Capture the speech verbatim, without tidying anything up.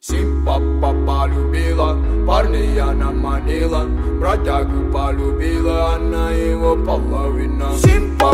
Симпапа полюбила, парня наманила, бродягу полюбила, она его половина. Симпа